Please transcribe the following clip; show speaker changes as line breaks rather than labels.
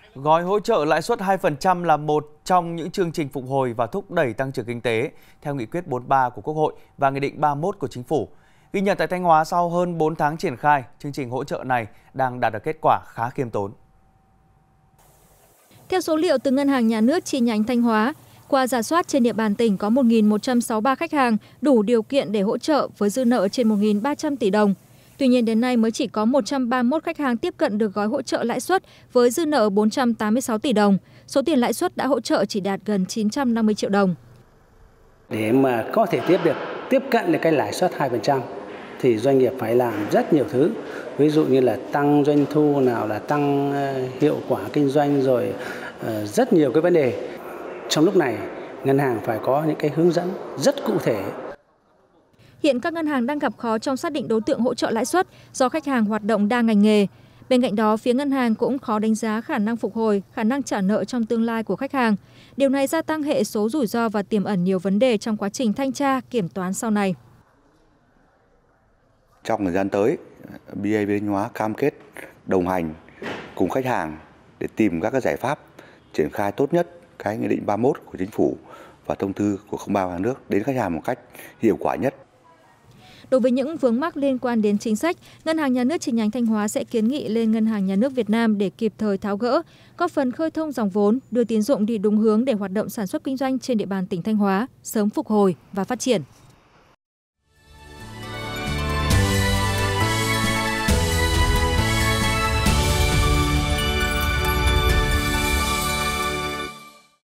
Gói hỗ trợ lãi suất 2% là một trong những chương trình phục hồi và thúc đẩy tăng trưởng kinh tế theo Nghị quyết 43 của Quốc hội và Nghị định 31 của Chính phủ. Ghi nhận tại Thanh Hóa, sau hơn 4 tháng triển khai, chương trình hỗ trợ này đang đạt được kết quả khá khiêm tốn.
Theo số liệu từ Ngân hàng Nhà nước chi nhánh Thanh Hóa, qua rà soát trên địa bàn tỉnh có 1.163 khách hàng đủ điều kiện để hỗ trợ với dư nợ trên 1.300 tỷ đồng. Tuy nhiên đến nay mới chỉ có 131 khách hàng tiếp cận được gói hỗ trợ lãi suất với dư nợ 486 tỷ đồng. Số tiền lãi suất đã hỗ trợ chỉ đạt gần 950 triệu đồng.
Để mà có thể tiếp cận được cái lãi suất 2% thì doanh nghiệp phải làm rất nhiều thứ. Ví dụ như là tăng doanh thu, nào là tăng hiệu quả kinh doanh, rồi rất nhiều cái vấn đề. Trong lúc này, ngân hàng phải có những cái hướng dẫn rất cụ thể.
Hiện các ngân hàng đang gặp khó trong xác định đối tượng hỗ trợ lãi suất do khách hàng hoạt động đa ngành nghề. Bên cạnh đó, phía ngân hàng cũng khó đánh giá khả năng phục hồi, khả năng trả nợ trong tương lai của khách hàng. Điều này gia tăng hệ số rủi ro và tiềm ẩn nhiều vấn đề trong quá trình thanh tra, kiểm toán sau này.
Trong thời gian tới, BIV Thanh Hóa cam kết đồng hành cùng khách hàng để tìm các giải pháp triển khai tốt nhất cái Nghị định 31 của Chính phủ và thông tư của 03 của nhà nước đến khách hàng một cách hiệu quả nhất.
Đối với những vướng mắc liên quan đến chính sách, Ngân hàng Nhà nước chi nhánh Thanh Hóa sẽ kiến nghị lên Ngân hàng Nhà nước Việt Nam để kịp thời tháo gỡ, góp phần khơi thông dòng vốn, đưa tín dụng đi đúng hướng để hoạt động sản xuất kinh doanh trên địa bàn tỉnh Thanh Hóa sớm phục hồi và phát triển.